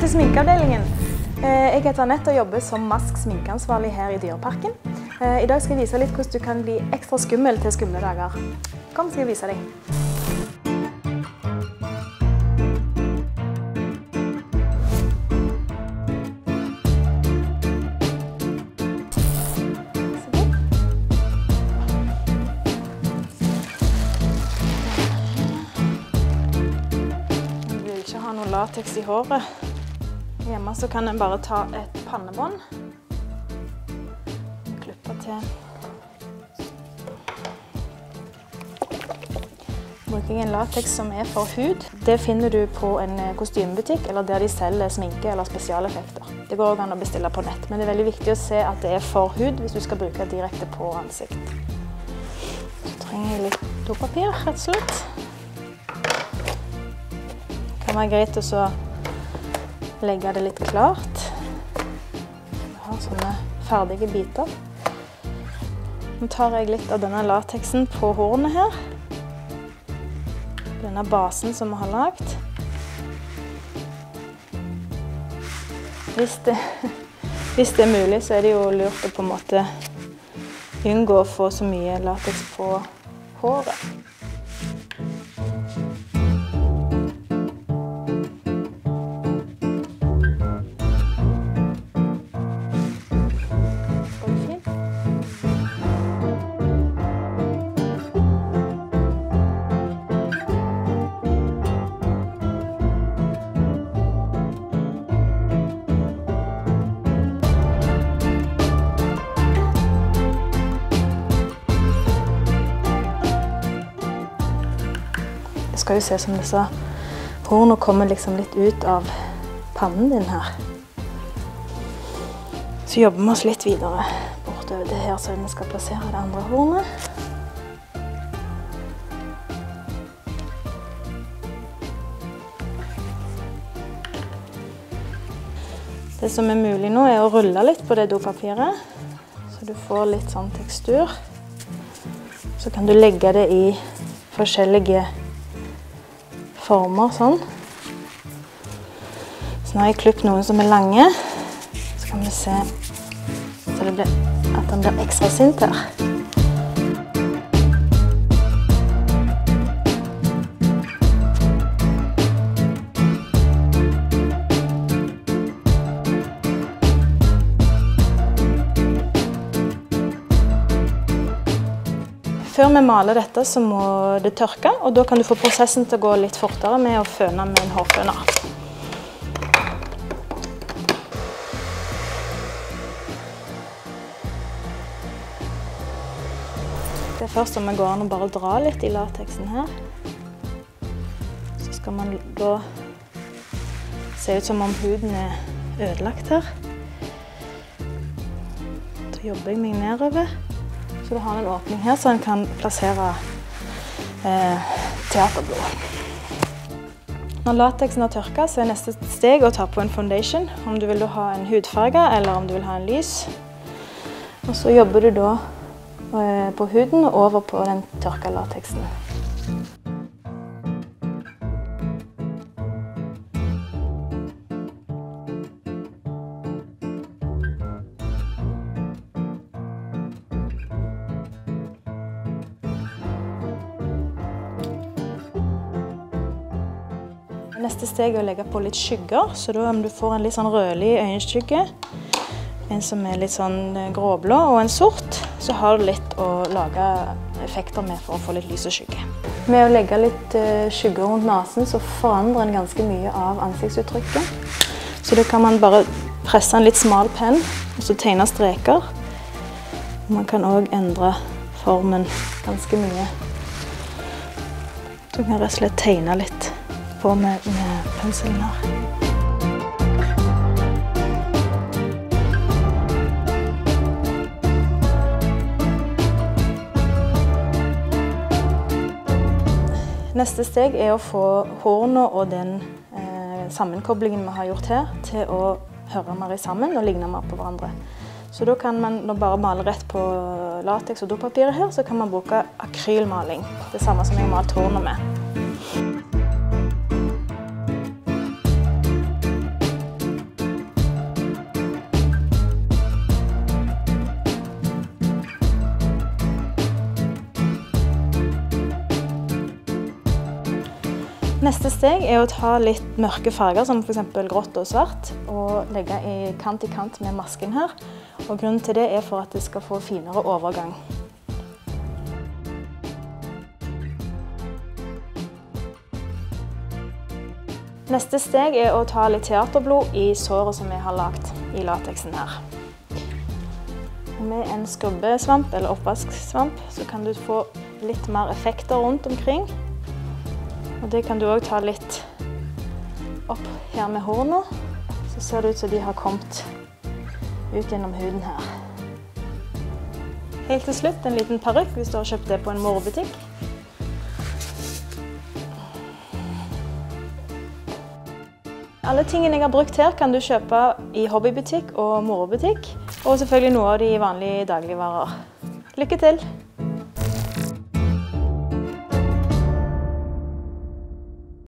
Velkommen til sminkeavdelingen. Jeg heter Annette og jobber som mask sminkeansvarlig her i Dyreparken. I dag skal jeg vise litt hvordan du kan bli ekstra skummel til skumle dager. Kom, skal jeg vise deg. Noe latex i håret. Hjemme så kan en bare ta et pannebånd. Klippe til. Bruker jeg en latex som er for hud. Det finner du på en kostymebutikk eller der de selger sminke eller spesialeffekter. Det går også an å bestille på nett, men det er veldig viktig å se at det er for hud hvis du skal bruke det direkte på ansikt. Så trenger jeg litt dopapir, rett og slett. Det kan være greit å legge det litt klart. Jeg har sånne ferdige biter. Nå tar jeg litt av denne latexen på hornet her. Denne basen som vi har lagt. Hvis det er mulig, så er det jo lurt å på en måte unngå å få så mye latex på håret. Det skal jo se som disse hornene kommer liksom litt ut av pannen din her. Så jobber vi oss litt videre bortover det her, så vi skal plassere det andre hornet. Det som er mulig nå er å rulle litt på det dopapiret, så du får litt sånn tekstur. Så kan du legge det i forskjellige former, sånn. Så nå har jeg klippet noen som er lange. Så kan vi se så at den blir ekstra sint her. Før vi maler dette, så må det tørke, og da kan du få prosessen til å gå litt fortere med å føne med en hårføner. Det er først om vi går an å bare dra litt i latexen her. Så skal man da se ut som om huden er ødelagt her. Da jobber jeg meg nedover. Så du har en åpning her, så en kan plassere teaterblod. Når latexen har tørket, så er neste steg å ta på en foundation. Om du vil ha en hudfarge, eller om du vil ha en lys. Og så jobber du da på huden og over på den tørka latexen. Neste steg er å legge på litt skygger, så da om du får en litt sånn rødlig øyenskygge, en som er litt sånn gråblå og en sort, så har du litt å lage effekter med for å få litt lys og skygge. Med å legge litt skygger rundt nasen så forandrer en ganske mye av ansiktsuttrykket. Så da kan man bare presse en litt smal penn og så tegne streker. Man kan også endre formen ganske mye. Så kan jeg rett og slett tegne litt på med penselen her. Neste steg er å få hårene og den sammenkoblingen vi har gjort her til å høre mer sammen og ligne mer på hverandre. Så da kan man bare male rett på latex og dopapiret her, så kan man bruke akrylmaling. Det samme som jeg har malt hårene med. Neste steg er å ta litt mørke farger, som for eksempel grått og svart, og legge i kant med masken her. Og grunnen til det er for at det skal få finere overgang. Neste steg er å ta litt teaterblod i såret som vi har lagt i lateksen her. Med en skrubbesvamp eller oppvasksvamp så kan du få litt mer effekter rundt omkring. Og det kan du også ta litt opp her med hornene, så ser det ut som de har kommet ut gjennom huden her. Helt til slutt en liten parykk hvis du har kjøpt det på en morobutikk. Alle tingene jeg har brukt her kan du kjøpe i hobbybutikk og morobutikk, og selvfølgelig noe av de vanlige dagligvarer. Lykke til!